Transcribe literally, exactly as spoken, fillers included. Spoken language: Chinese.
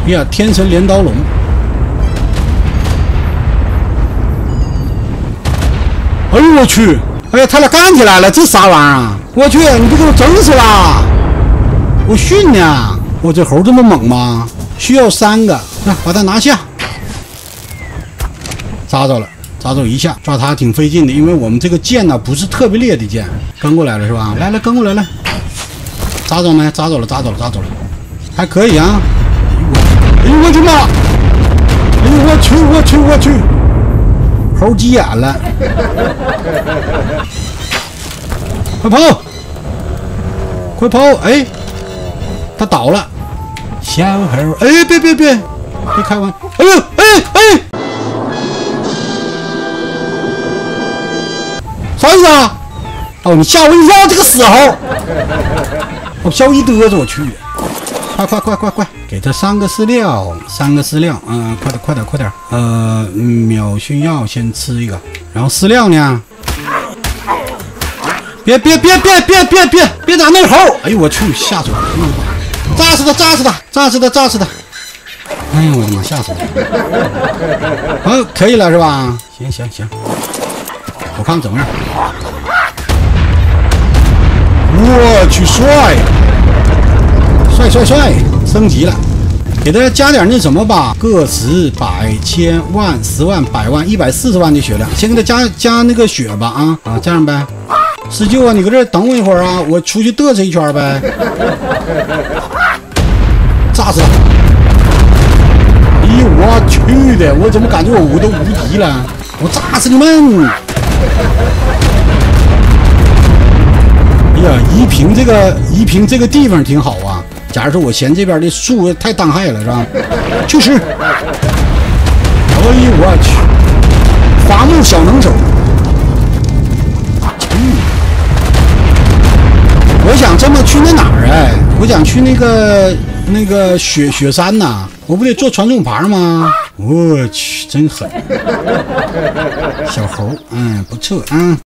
哎呀，天神镰刀龙！哎呦我去！哎呀，他俩干起来了，这啥玩意儿啊？我去，你不给我整死了！我训呢！我这猴这么猛吗？需要三个，来把它拿下。扎着了，扎着一下，抓它挺费劲的，因为我们这个剑呢不是特别烈的剑。跟过来了是吧？来来，跟过来来。扎着没？扎着了，扎着了，扎着了，还可以啊。哎呦我去妈！哎呦我去我去我去！猴急眼了，快跑！快跑！哎，他倒了，小猴！哎，别别别，别开玩！哎呦哎哎！啥意思啊？哦，你吓我一跳，这个死猴！我吓我一嘚瑟，我去！快快快快快，给他三个饲料，三个饲料，嗯，快点快点快点，呃，秒熏药先吃一个，然后饲料呢？别别别别别别别别打那猴！哎呦我去，吓死我了！炸死他炸死他炸死他炸死他！哎呦我的妈，吓死我！啊，可以了是吧？行行行，我看怎么样？我去，帅！帅帅帅，升级了，给他加点那什么吧，个十百千万十万百万一百四十万的血量，先给他加加那个血吧啊啊，这样呗。施救啊，你搁这等我一会儿啊，我出去嘚瑟一圈呗。炸死他！哎呦我去的，我怎么感觉我我都无敌了？我炸死你们！哎呀，夷平这个夷平这个地方挺好啊。假如说我嫌这边的树太当害了，是吧？确实。哎呦我去！伐木小能手。嗯。我想这么去那哪儿哎？我想去那个那个雪雪山呐、啊，我不得坐传送盘吗？我去，真狠！小猴，嗯，不错啊。